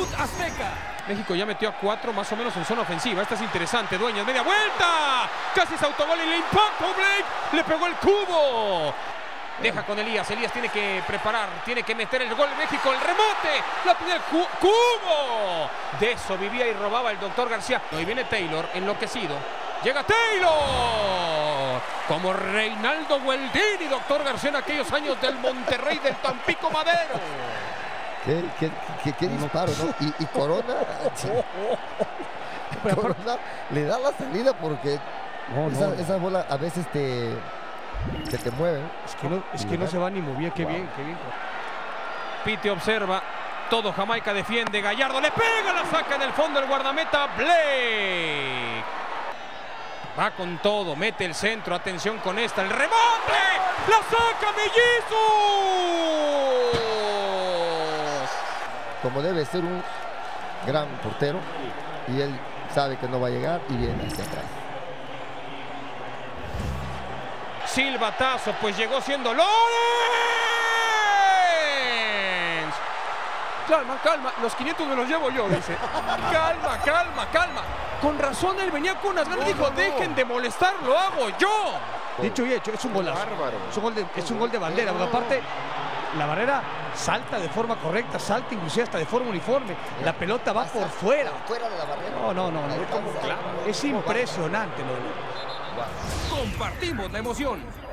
Salud Azteca. México ya metió a 4 más o menos en zona ofensiva. Esta es interesante. Dueñas, media vuelta. Casi es autogol y le impactó Blake. Le pegó el cubo. Deja con Elías. Elías tiene que preparar. Tiene que meter el gol. México, el remote. La pide el cubo. De eso vivía y robaba el doctor García. Y viene Taylor, enloquecido. Llega Taylor. Como Reinaldo Gueldini, doctor García, en aquellos años del Monterrey, del Tampico Madero. Qué disparo, ¿no? Y Corona, Corona le da la salida porque esa bola a veces se te mueve. Es que no se va ni muy bien. Qué bien. Pite observa. Todo Jamaica defiende. Gallardo le pega, la saca en el fondo el guardameta Blake. Va con todo, mete el centro. Atención con esta. El rebote. La saca Mellizos. Como debe ser un gran portero, y él sabe que no va a llegar y viene hacia atrás. Silbatazo, pues llegó siendo Lorenz. Calma, los 500 me los llevo yo, dice. Calma. Con razón él venía con unas ganas, dijo, dejen de molestar, lo hago yo. Dicho y hecho, es un golazo. Es un gol de bandera, porque aparte la barrera salta de forma correcta, salta inclusive hasta de forma uniforme. La pelota va por fuera. Fuera de la barrera. No. Es impresionante lo de... Compartimos la emoción.